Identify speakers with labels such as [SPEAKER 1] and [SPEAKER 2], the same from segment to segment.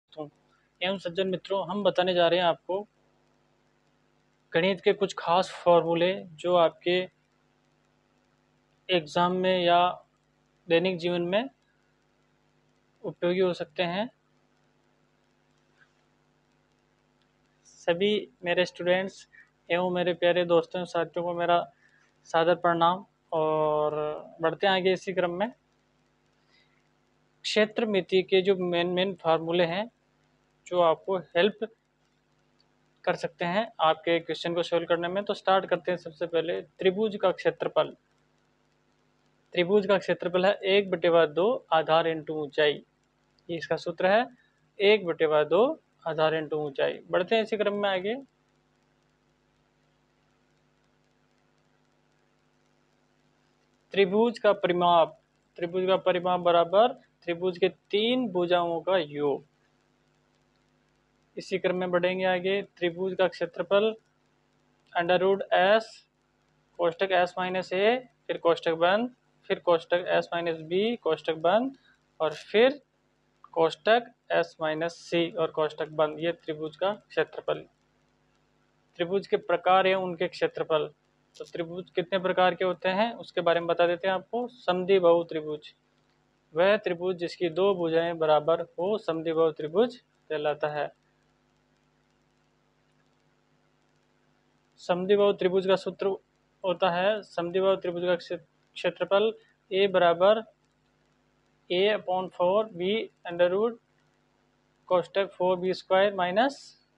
[SPEAKER 1] दोस्तों एवं सज्जन मित्रों, हम बताने जा रहे हैं आपको गणित के कुछ खास फॉर्मूले जो आपके एग्जाम में या दैनिक जीवन में उपयोगी हो सकते हैं। सभी मेरे स्टूडेंट्स एवं मेरे प्यारे दोस्तों साथियों को मेरा सादर प्रणाम। और बढ़ते हैं आगे इसी क्रम में। क्षेत्रमिति के जो मेन फार्मूले हैं जो आपको हेल्प कर सकते हैं आपके क्वेश्चन को सोल्व करने में, तो स्टार्ट करते हैं। सबसे पहले त्रिभुज का क्षेत्रफल। त्रिभुज का क्षेत्रफल है 1/2 आधार इंटू ऊंचाई। ये इसका सूत्र है 1/2 आधार इंटू ऊंचाई। बढ़ते हैं इसी क्रम में आगे। त्रिभुज का परिमाप। त्रिभुज का परिमाप बराबर त्रिभुज के 3 भुजाओं का योग। इसी क्रम में बढ़ेंगे आगे। त्रिभुज का क्षेत्रफल √S कोष्टक S माइनस ए, फिर कोष्टक बंद, फिर कोष्टक S माइनस बी, कोष्टक बंद, और फिर कोष्टक S माइनस सी और कोष्टक बंद। ये त्रिभुज का क्षेत्रफल। त्रिभुज के प्रकार है उनके क्षेत्रफल। तो त्रिभुज कितने प्रकार के होते हैं उसके बारे में बता देते हैं आपको। समद्विबाहु त्रिभुज, वह त्रिभुज जिसकी 2 भुजाएं बराबर हो समद्विबाहु त्रिभुज कहलाता है। समद्विबाहु त्रिभुज का सूत्र होता है, समद्विबाहु त्रिभुज का क्षेत्रफल A बराबर A/4 B √ कोष्टक 4B² माइनस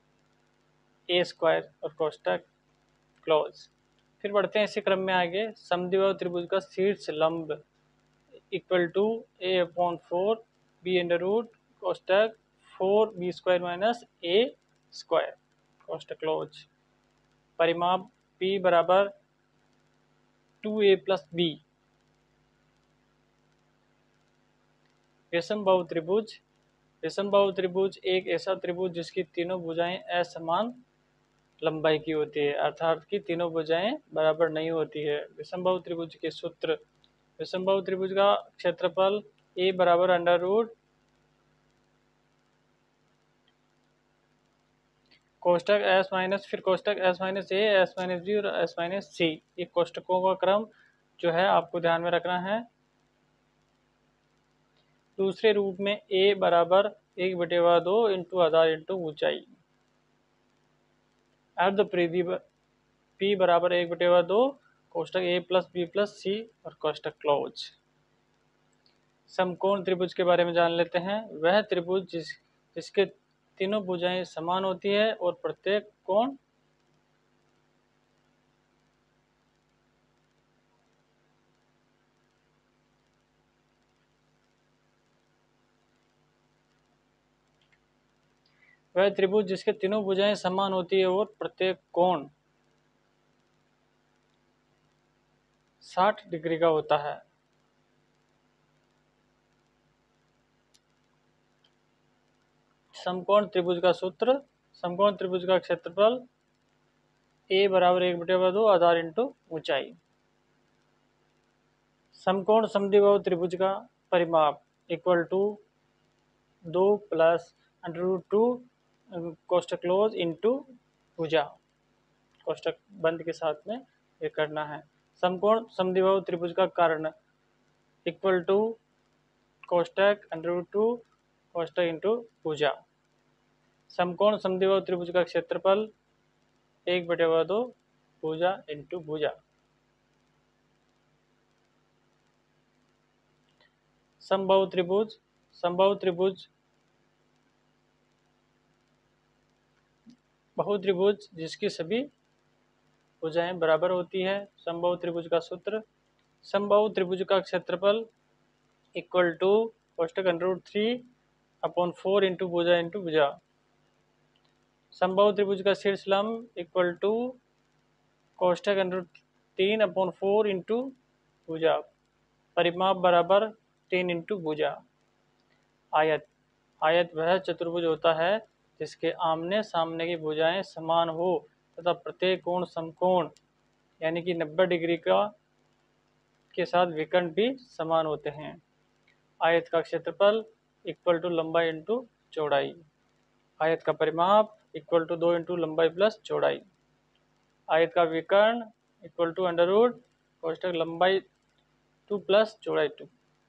[SPEAKER 1] A² और कोष्टक क्लोज। फिर बढ़ते हैं इसी क्रम में आगे। समद्विबाहु त्रिभुज का शीर्ष लंब A/4 B √ कोष्टक 4B² माइनस A² कोष्टक क्लोज। परिमाप P बराबर 2A + B। विषमबाहु त्रिभुज। विषमबाहु त्रिभुज एक ऐसा त्रिभुज जिसकी तीनों भुजाएं असमान लंबाई की होती है, अर्थात कि तीनों भुजाएं बराबर नहीं होती है। विषमबाहु त्रिभुज के सूत्र। विषमबाहु त्रिभुज का क्षेत्रफल A बराबर √ कोष्टक S माइनस, फिर कोष्टक S minus A, S minus B और S माइनस C। ये कोष्टकों का क्रम जो है आपको ध्यान में रखना है। दूसरे रूप में A बराबर 1/2 इंटू आधार इंटू ऊंचाई। अर्ध परिधि P बराबर 1/2 कोष्टक A + B + C और कोष्टक क्लोज। समकोण त्रिभुज के बारे में जान लेते हैं। वह त्रिभुज जिसके तीनों भुजाएं समान होती है और प्रत्येक कोण वह त्रिभुज जिसके तीनों भुजाएं समान होती है और प्रत्येक कोण 60 डिग्री का होता है। समकोण त्रिभुज का सूत्र। समकोण त्रिभुज का क्षेत्रफल A बराबर 1/2 आधार इंटू ऊंचाई। समकोण समद्विबाहु त्रिभुज का परिमाप = 2 + √2 कोष्टक क्लोज इंटू भुजा, कोष्टक बंद के साथ में ये करना है। समकोण समद्विबाहु त्रिभुज का कर्ण = कोष्टक √2 कोष्टक इंटू भुजा। समकोण समद्विबाहु त्रिभुज का क्षेत्रफल 1/2 भुजा इंटू भुजा। समबाहु त्रिभुज। समबाहु त्रिभुज बहुत्रिभुज जिसकी सभी भुजाएं बराबर होती है। समबाहु त्रिभुज का सूत्र। समबाहु त्रिभुज का क्षेत्रफल = कोष्टक √3/4 इंटू भुजा इंटू भुजा। समबाहु त्रिभुज का शीर्ष लंब = कोष्टक √3/4 इंटू भुजा। परिमाप बराबर 3 इंटू भुजा। आयत। आयत वह चतुर्भुज होता है जिसके आमने सामने की भुजाएं समान हो तथा प्रत्येक कोण समकोण यानी कि 90 डिग्री का के साथ विकर्ण भी समान होते हैं। आयत का क्षेत्रफल = लंबाई इंटू चौड़ाई। आयत का परिमाप इक्वल टू 2 इंटू लंबाई प्लस चौड़ाई। आयत का विकर्ण इक्वल टू अंडर रूट कोष्टक लंबाई 2 प्लस चौड़ाई 2।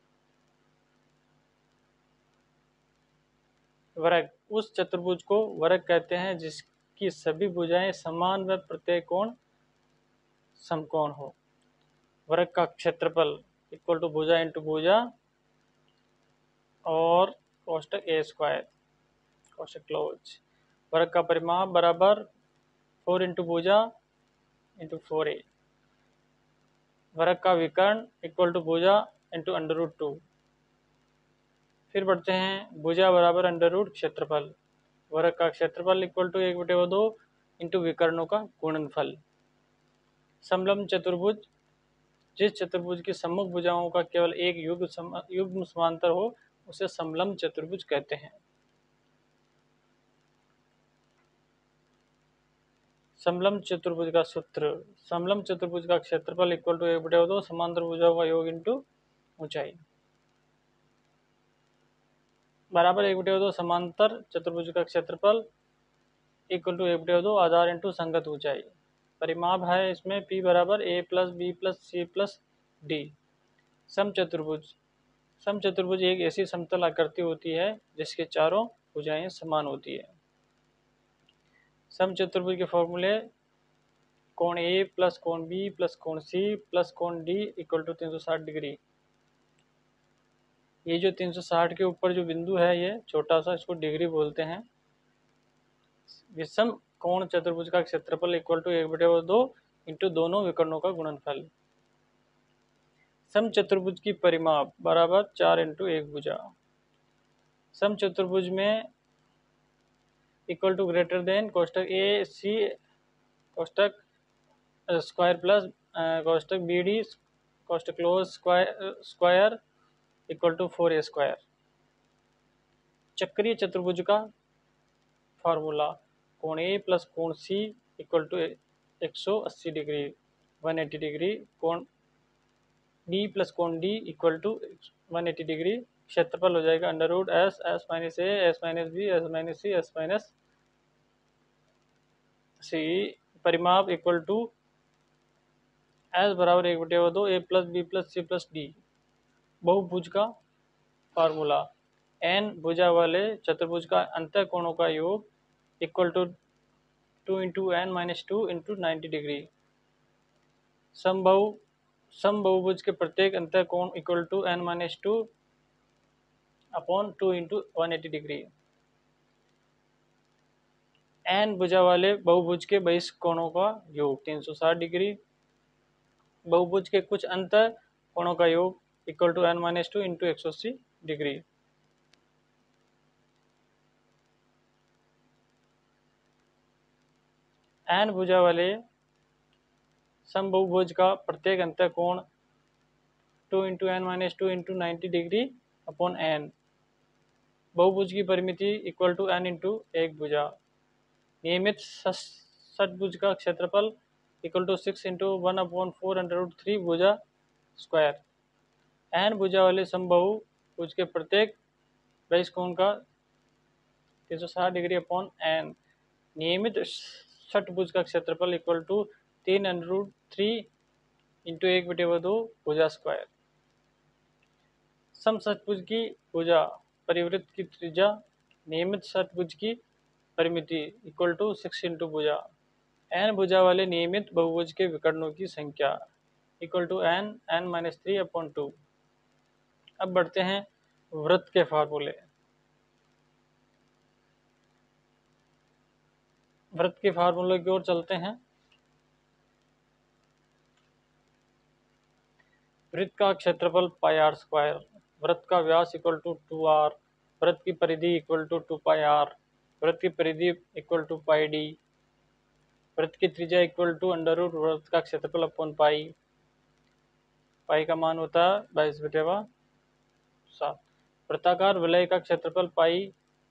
[SPEAKER 1] वर्ग, उस चतुर्भुज को वर्ग कहते हैं जिसकी सभी भुजाएं समान व प्रत्येक कोण समकोण हो। वर्ग का क्षेत्रफल इक्वल टू भुजा इंटू भुजा और कोष्टक ए स्क्वायर कोष्टक क्लोज। वर्ग का परिमाप बराबर 4 इंटू भुजा इंटू 4a। वर्ग का विकर्ण इक्वल टू भुजा इंटू अंडर रूट 2। फिर बढ़ते हैं भुजा बराबर अंडर रूट क्षेत्रफल। वर्ग का क्षेत्रफल इक्वल टू 1/2 इंटू विकर्णों का गुणनफल। समलंब चतुर्भुज, जिस चतुर्भुज की सम्मुख भुजाओं का केवल एक युग्म समांतर हो उसे समलंब चतुर्भुज कहते हैं। समलंब चतुर्भुज का सूत्र, समलंब चतुर्भुज का क्षेत्रफल इक्वल टू 1/2 समांतर भुजाओं का योग इंटू ऊंचाई बराबर 1/2 समांतर चतुर्भुज का क्षेत्रफल इक्वल टू 1/2 आधार इंटू संगत ऊंचाई। परिमाप है इसमें P बराबर A plus B plus C plus D. समचतुर्भुज, समचतुर्भुज एक ऐसी समतल आकृति होती है जिसके चारों भुजाएं समान होती है। समचतुर्भुज के फॉर्मूले कोण A प्लस कोण B प्लस कोण C प्लस कोण D इक्वल टू 360 डिग्री। ये जो 360 के ऊपर जो बिंदु है ये छोटा सा, इसको डिग्री बोलते हैं। विषम कोण चतुर्भुज का क्षेत्रफल इक्वल टू 1/2 इंटू दोनों विकर्णों का गुणनफल। समचतुर्भुज की परिमाप बराबर 4 इंटू 1 भुजा। समचतुर्भुज में इक्वल टू ग्रेटर देन कोष्टक ए सी कोष्टक स्क्वायर प्लस कोष्टक बी डी कोष्टक close square equal to 4a square. चक्रीय चतुर्भुज का फार्मूला कोण ए प्लस कोण C equal to 180 degree 180 degree, कोण बी प्लस कोण डी इक्वल टू 180 डिग्री। क्षेत्रफल हो जाएगा under root S S minus A S minus B S minus C S minus C. परिमाप इक्वल टू एस बराबर 1/2 A plus B plus C plus D. बहुभुज का formula N भुजा वाले चतुर्भुज का अंतः कोणों का योग equal to 2 into N minus 2 into 90 degree. समबहुभुज के प्रत्येक अंतः कोण equal to N minus 2 upon 2 into 180 degree. N भुजा वाले बहुभुज के बहिष्ठ कोणों का योग 360 डिग्री। बहुभुज के कुछ अंतः कोणों का योग equal to N minus 2 into 180 degree. N भुजा वाले समबहुभुज का प्रत्येक अंतः कोण 2 into N minus 2 into 90 degree upon N. बहुभुज की परिमिति इक्वल टू एन इंटू एक भुजा। नियमित षटभुज का क्षेत्रफल इक्वल टू 6 इंटू 1/4 भुजा स्क्वायर। एन भुजा वाले समबाहुभुज के प्रत्येक बहिष्ठ कोण का 360 डिग्री अपॉन एन। नियमित षटभुज का क्षेत्रफल इक्वल टू 3√3 इंटू 1/2 भुजा स्क्वायर। समषटभुज की भुजा परिवृत्त की त्रिज्या नियमित षटभुज की परिमिति इक्वल टू 6 इंटू भुजा। एन भुजा वाले नियमित बहुभुज के विकर्णों की संख्या equal to N N minus 3 upon 2। अब बढ़ते हैं वृत्त के फार्मूले। वृत्त के फार्मूले की ओर चलते हैं। वृत्त का क्षेत्रफल पाई आर स्क्वायर। वृत्त का व्यास इक्वल टू 2r। वृत्त की परिधि इक्वल टू 2 पाई r। वृत्त की परिधि इक्वल टू पाई d। वृत्त की त्रिज्या इक्वल टू अंडर रूट वृत्त का क्षेत्रफल अपॉन पाई। पाई का मान होता है 22/7। वृत्ताकार वलय का क्षेत्रफल pi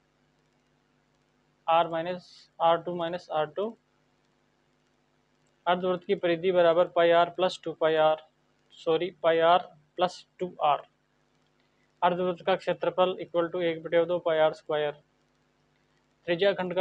[SPEAKER 1] r minus r2 minus r2। अर्धवृत्त की परिधि बराबर pi r plus 2 pi r pi r plus 2r। अर्धवृत्त का क्षेत्रफल equal to 1/2 pi r square. त्रिज्या खंड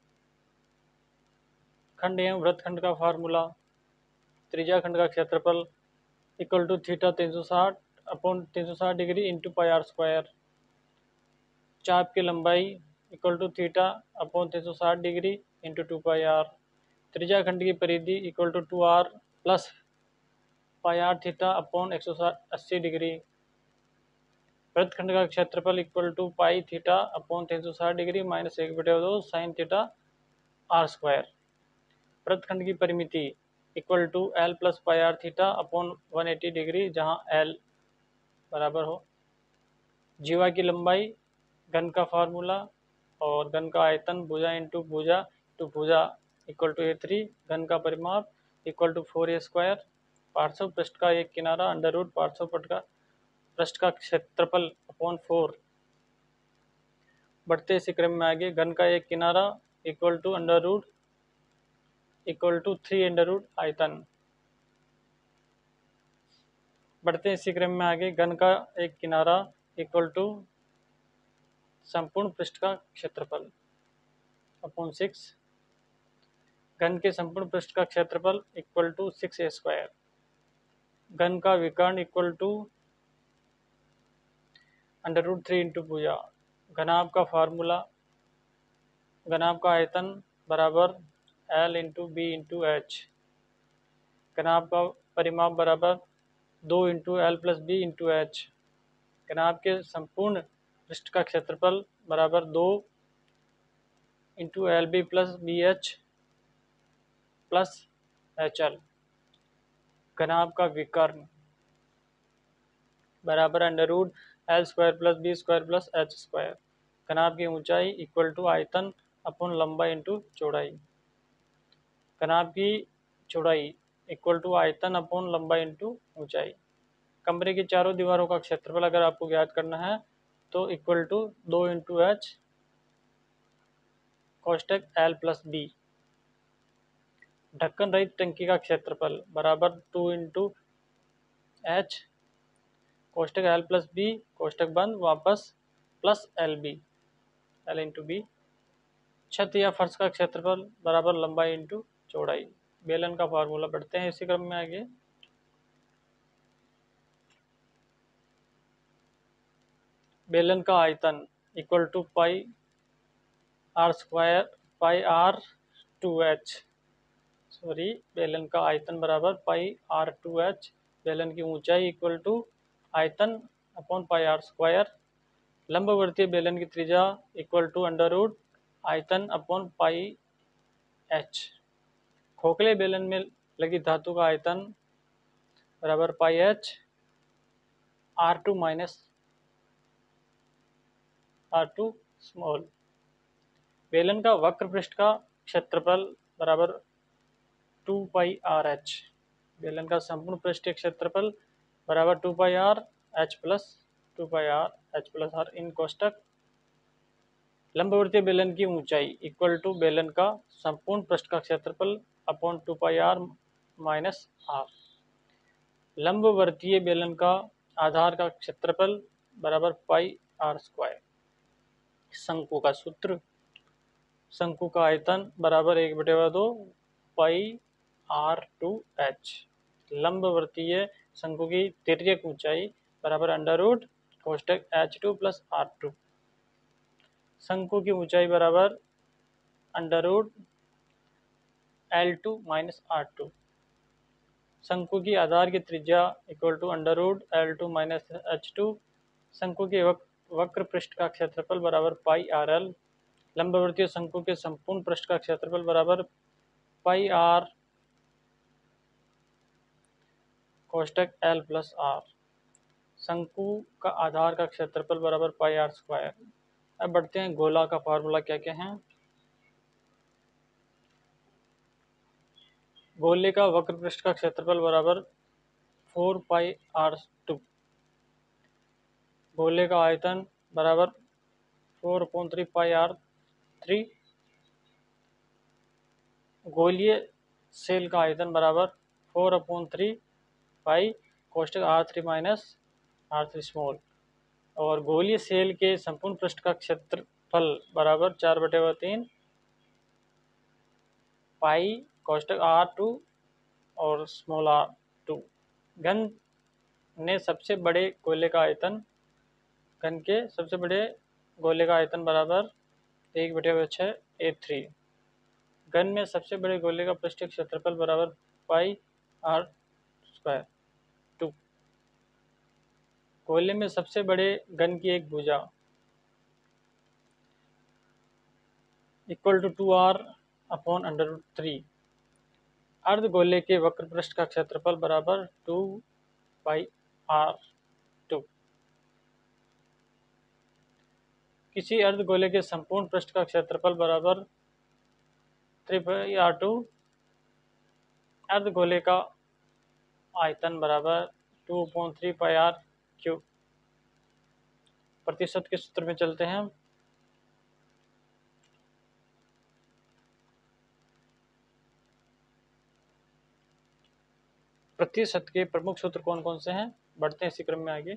[SPEAKER 1] एवं वृत्तखंड का फार्मूला, त्रिज्या खंड का क्षेत्रफल equal to theta 360 upon 360 degree into pi R square. चाप की लंबाई equal to theta upon 360 degree into 2 pi R. त्रिज्या खंड की परिधि equal to 2r plus pi R theta upon 180 degree. वृत्तखंड का क्षेत्रफल equal to pi theta upon 360 degree minus 1/2 sine theta R square. वृत्तखंड की परिमिति equal to L plus pi R theta upon 180 degree, जहाँ एल बराबर हो जीवा की लंबाई, घन का फार्मूला और घन का आयतन भुजा इंटू भुजा इक्वल टू A3, घन का परिमाप इक्वल टू 4A स्क्वायर। पार्श्व पृष्ठ का एक किनारा अंडर रूट पार्श्व पृष्ठ का क्षेत्रफल अपॉन 4। बढ़ते इसी क्रम में आगे, घन का एक किनारा इक्वल टू 3 अंडर रूट आयतन। बढ़ते इसी क्रम में आगे, घन का एक किनारा इक्वल टू संपूर्ण पृष्ठ का क्षेत्रफल अपॉन 6। घन के संपूर्ण पृष्ठ का क्षेत्रफल इक्वल टू 6A स्क्वायर। घन का विकर्ण equal to under root 3 into भुजा। घनाभ का फार्मूला, घनाभ का आयतन बराबर L into B into H. घनाभ का परिमाप बराबर 2 into L plus B into H. घनाभ के संपूर्ण पृष्ठ का क्षेत्रफल बराबर 2 into L B plus B H plus H L. घनाभ का विकर्ण बराबर under root L square plus B square plus H square. घनाभ की ऊंचाई इक्वल टू आयतन अपॉन लंबाई इंटू चौड़ाई। घनाभ की चौड़ाई इक्वल टू आयतन अपॉन लंबाई इंटू ऊंचाई। कमरे की चारों दीवारों का क्षेत्रफल अगर आपको ज्ञात करना है तो इक्वल टू 2 इंटू एच कोष्टक एल प्लस बी। ढक्कन रहित टंकी का क्षेत्रफल बराबर 2 इंटू एच कोष्टक एल प्लस बी कोष्टक बंद वापस प्लस एल इंटू बी। छत या फर्श का क्षेत्रफल बराबर लंबाई इंटू चौड़ाई। बेलन का फार्मूला पढ़ते हैं इसी क्रम में आगे। बेलन का आयतन equal to pi R square pi R 2h। बेलन का आयतन बराबर पाई आर 2h। बेलन की ऊंचाई इक्वल टू आयतन अपॉन पाई आर स्क्वायर। लंबवर्तीय बेलन की त्रिज्या इक्वल टू अंडर रूट आयतन अपॉन पाई एच। खोखले बेलन में लगी धातु का आयतन बराबर पाई H R2 minus R2 small. बेलन का वक्र पृष्ठ का क्षेत्रफल बराबर 2 पाई आर एच। बेलन का संपूर्ण पृष्ठीय क्षेत्रफल बराबर 2 pi R H plus 2 pi R H plus R in कोष्टक। लंबवर्तीय बेलन की ऊंचाई इक्वल टू बेलन का संपूर्ण पृष्ठ का क्षेत्रफल upon 2 pi R minus R. लंबवर्तीय बेलन का आधार का क्षेत्रफल बराबर पाई आर स्क्वायर। शंकु का सूत्र, शंकु का आयतन बराबर 1/2 पाई R2h। लंबवर्तीय शंकु की तिर्यक ऊंचाई बराबर under root कोष्टक H2 plus R2। शंकु की ऊंचाई बराबर under root L2 minus R2। शंकु की आधार की त्रिज्या equal to under root L2 minus H2। शंकु के वक्र पृष्ठ का क्षेत्रफल बराबर पाई RL। लंबवर्तीय शंकु के संपूर्ण पृष्ठ का क्षेत्रफल बराबर पाई आर कोष्टक L प्लस आर। शंकु का आधार का क्षेत्रफल बराबर पाई आर स्क्वायर। अब बढ़ते हैं गोला का फार्मूला क्या क्या है। गोले का वक्र पृष्ठ का क्षेत्रफल बराबर 4 पाई R2। गोले का आयतन बराबर 4/3 पाई R3। गोलीय सेल का आयतन बराबर 4/3 पाई कोष्टक R3 माइनस R3 स्मॉल। और गोलीय सेल के संपूर्ण पृष्ठ का क्षेत्रफल बराबर 4/3 पाई कोष्टक R2 और स्मॉल r2। घन ने सबसे बड़े गोले का आयतन, घन के सबसे बड़े गोले का आयतन बराबर 1/6 A3। घन में सबसे बड़े गोले का पृष्ठीय क्षेत्रफल बराबर पाई R²। 2 गोले में सबसे बड़े घन की एक भुजा इक्वल टू 2r/√3। अर्धगोले के वक्र पृष्ठ का क्षेत्रफल बराबर 2πr2। किसी अर्धगोले के संपूर्ण पृष्ठ का क्षेत्रफल बराबर 3πr2। अर्धगोले का आयतन बराबर 2/3πr3। प्रतिशत के सूत्र में चलते हैं। प्रतिशत के प्रमुख सूत्र कौन कौन से हैं, बढ़ते हैं इसी क्रम में आगे।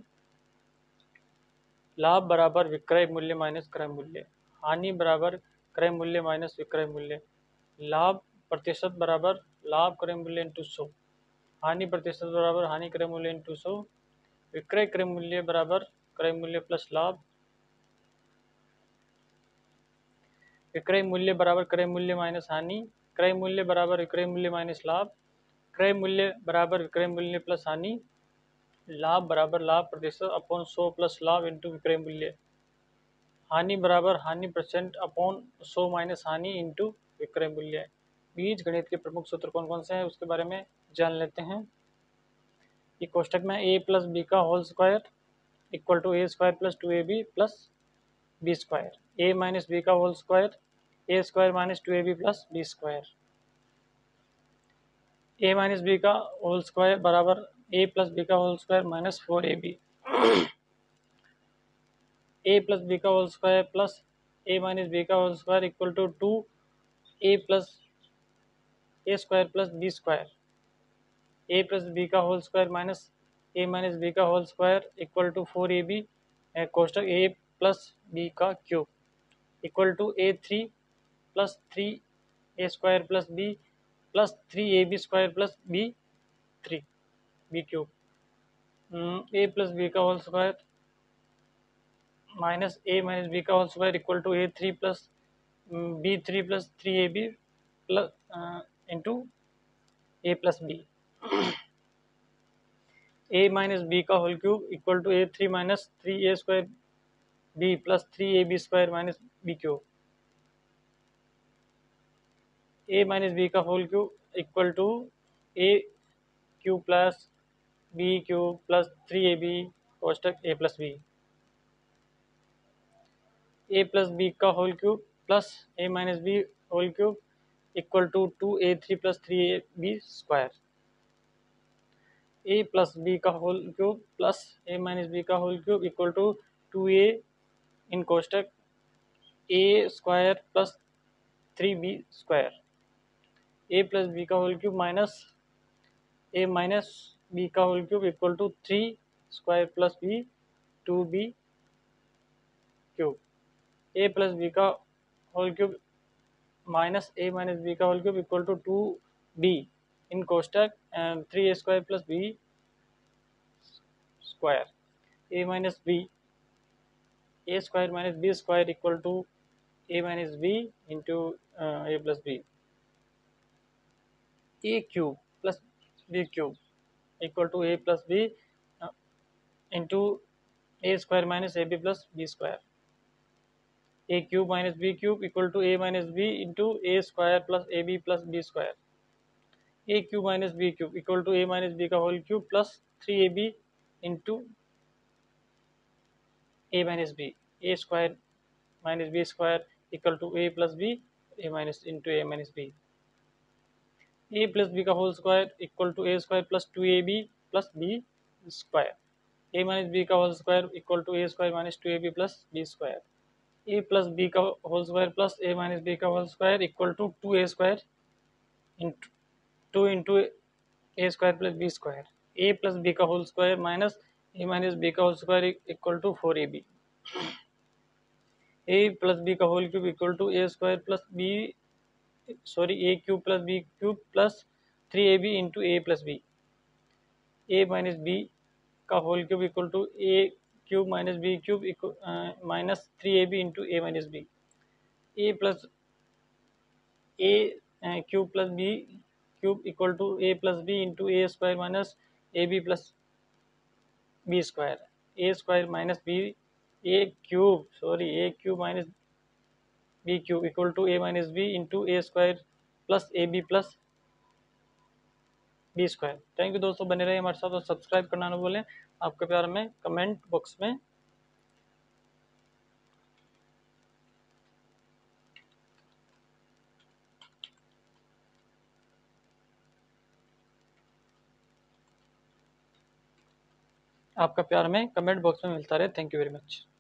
[SPEAKER 1] लाभ बराबर विक्रय मूल्य माइनस क्रय मूल्य। हानि बराबर क्रय मूल्य माइनस विक्रय मूल्य। लाभ प्रतिशत बराबर लाभ क्रय मूल्य इंटू 100। हानि प्रतिशत बराबर हानि क्रय मूल्य इंटू 100। विक्रय क्रय मूल्य बराबर क्रय मूल्य प्लस लाभ। विक्रय मूल्य बराबर क्रय मूल्य माइनस हानि। क्रय मूल्य बराबर विक्रय मूल्य माइनस लाभ। क्रय मूल्य बराबर विक्रय मूल्य प्लस हानि। लाभ बराबर लाभ प्रतिशत अपॉन 100 प्लस लाभ इंटू विक्रय मूल्य। हानि बराबर हानि परसेंट अपॉन 100 माइनस हानि इंटू विक्रय मूल्य। बीज गणित के प्रमुख सूत्र कौन कौन से हैं उसके बारे में जान लेते हैं। ये कोष्टक में a प्लस बी का whole square equal to a square plus 2ab plus B square. a minus B का whole square a square minus 2ab plus B square. a minus B का होल स्क्वायर बराबर a plus B का whole square minus 4ab। a plus B का whole square plus a minus B का whole square equal to 2a plus a square plus B square. a plus B का whole square minus a minus B का whole square equal to 4ab कोष्टक a plus B का cube equal to a3 plus 3a square plus b plus 3ab square plus b3 B cube. a plus B का whole square minus a minus B का whole square equal to a3 plus b3 plus 3ab plus into a plus B. a minus B का whole cube equal to a3 minus 3a square b plus 3ab square minus B cube. a minus B का whole cube equal to a cube plus b cube plus 3ab कोष्टक a plus B. a plus B का whole cube plus a minus B whole cube equal to 2a3 plus 3ab square. a plus B का whole cube plus a minus B का whole cube equal to 2a in कोष्टक a square plus 3b square. a plus B का whole cube minus a minus B का whole cube equal to 3 square plus b 2b cube. a plus B का whole cube minus a minus B का whole cube equal to 2b in कोष्टक 3a square plus b square. a minus B a square minus b square equal to a minus B into a plus B. a cube plus b cube equal to a plus B into a square minus ab plus b square. a cube minus b cube equal to a minus b into a square plus ab plus b square. a cube minus b cube equal to a minus b का whole cube plus 3ab into a minus b। a square minus b square equal to a plus b a minus into a minus b। a plus b का whole square equal to a square plus 2ab plus b square. a minus b का whole square equal to a square minus 2ab plus b square. a plus b का whole square plus a minus b का whole square equal to 2a square into 2 into a square plus b square. a plus b का whole square minus a minus b का whole square equal to 4ab। A plus B का whole cube equal to A square plus B, sorry A cube plus B cube plus 3ab into A plus B, A minus B का whole cube equal to A cube minus B cube minus 3ab into A minus B, A plus A cube plus B cube equal to A plus B into A square minus A B plus B square, A square minus B A cube, sorry A cube minus B cube equal to A minus B into A square plus A B plus B square. Thank you दोस्तों, बने रहे हमारे साथ और subscribe करना ना भूलें। आपके प्यार में कमेंट बॉक्स में आपका प्यार में कमेंट बॉक्स में मिलता रहे। Thank you very much.